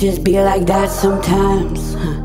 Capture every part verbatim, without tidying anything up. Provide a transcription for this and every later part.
just be like that sometimes, huh?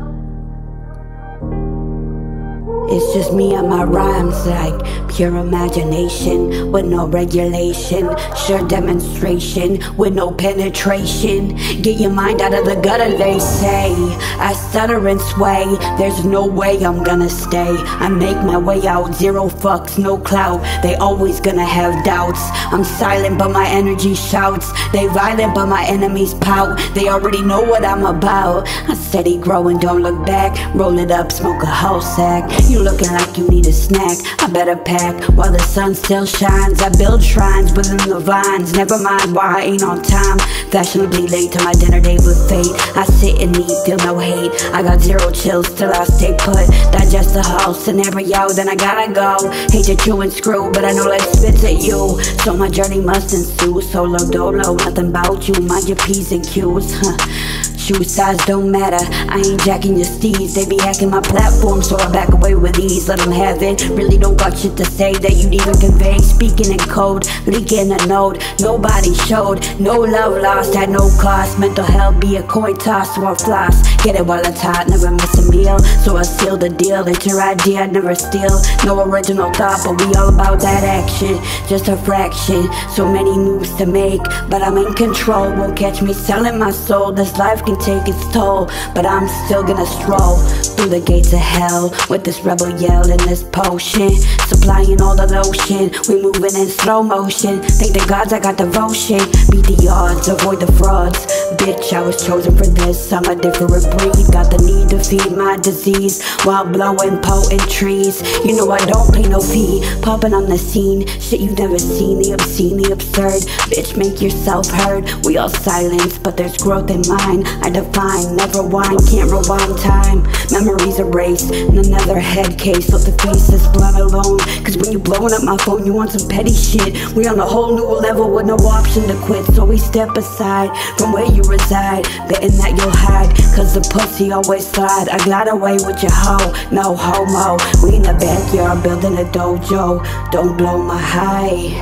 It's just me and my rhymes, like pure imagination with no regulation, sure demonstration with no penetration. Get your mind out of the gutter, they say. I stutter and sway, there's no way I'm gonna stay. I make my way out, zero fucks, no clout. They always gonna have doubts. I'm silent but my energy shouts. They violent but my enemies pout. They already know what I'm about. I steady growing, don't look back. Roll it up, smoke a whole sack. You looking like you need a snack, I better pack while the sun still shines. I build shrines within the vines. Never mind why I ain't on time. Fashionably late to my dinner date with fate. I sit and eat, feel no hate. I got zero chills till I stay put. Digest the whole scenario, then I gotta go. Hate to chew and screw, but I know life spits at you. So my journey must ensue. Solo dolo, nothing about you. Mind your P's and Q's, huh? Shoe size don't matter, I ain't jacking your steeds. They be hacking my platform, so I back away with ease. Let them have it, really don't got shit to say that you'd even convey. Speaking in code, leaking a note, nobody showed. No love lost at no cost. Mental health be a coin toss, so I floss. Get it while it's hot, never miss a meal. So I seal the deal, it's your idea, never steal. No original thought, but we all about that action. Just a fraction, so many moves to make, but I'm in control. Won't catch me selling my soul. This life can take its toll, but I'm still gonna stroll through the gates of hell with this rebel yell and this potion, supplying all the lotion. We moving in slow motion. Thank the gods I got devotion. Beat the odds, avoid the frauds. Bitch, I was chosen for this. I'm a different breed. Got the need to feed my disease while blowing potent trees. You know I don't pay no fee. Popping on the scene, shit you've never seen. The obscene, the absurd. Bitch, make yourself heard. We all silence, but there's growth in mine. I define, never whine, can't rewind time. Memories erased in another head case. Let the faces blood alone. Cause when you blowing up my phone, you want some petty shit. We on a whole new level with no option to quit. So we step aside from where you reside, betting that you'll hide, cause the pussy always slide. I glide away with your hoe, no homo. We in the backyard building a dojo. Don't blow my high,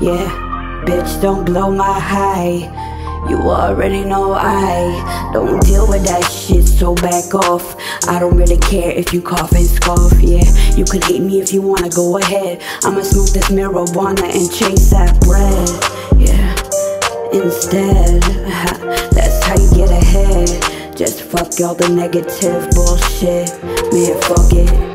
yeah. Bitch, don't blow my high. You already know I don't deal with that shit, so back off. I don't really care if you cough and scoff, yeah. You could hate me if you wanna, go ahead. I'ma smoke this marijuana and chase that bread, yeah. Instead, that's how you get ahead. Just fuck all the negative bullshit, man, fuck it.